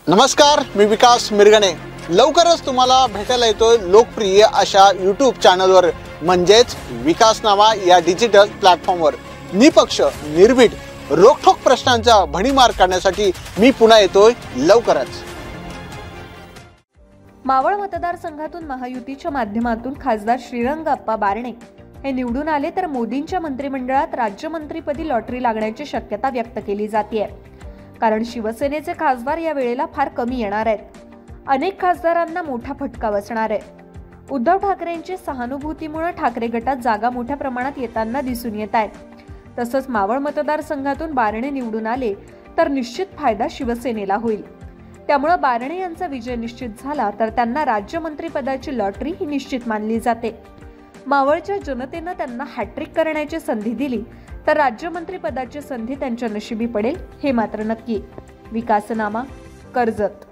नमस्कार, मी विकास मिरगणे। लवकरच तुम्हाला भेटायला येतोय लोकप्रिय अशा यूट्यूब चॅनलवर, म्हणजेच विकासनामा या डिजिटल प्लॅटफॉर्मवर। निपक्ष, निर्भीड, रोखठोक प्रश्नांचा भडीमार करण्यासाठी मी पुन्हा येतोय लवकरच। मावळ मतदारसंघातून महायुतीच्या माध्यमातून खासदार श्रीरंगाप्पा बारणे हे निवडून आले तर मोदींच्या मंत्रिमंडळात राज्यमंत्रीपदी लॉटरी लागण्याची शक्यता व्यक्त केली जाते, कारण शिवसेनेचे खासदार या वेळेला फार कमी येणार आहेत। अनेक खासदारांना मोठा फटका बसणार आहे। उद्धव ठाकरेंची सहानुभूतीमुळे ठाकरे गटात जागा मोठ्या प्रमाणात येताना दिसून येत आहेत। तसंच मावळ मतदारसंघातून बारणे निवडून आले तर निश्चित फायदा शिवसेनेला होईल। त्यामुळे बारणे यांचा विजय निश्चित झाला तर त्यांना राज्यमंत्रीपदाची लॉटरी ही निश्चित मानली जाते। मावळच्या जनतेने त्यांना हॅट्रिक करण्याची संधी दिली तर राज्यमंत्रीपदाची संधी त्यांच्या नशिबी पडेल, हे मात्र नक्की। विकासनामा, कर्जत।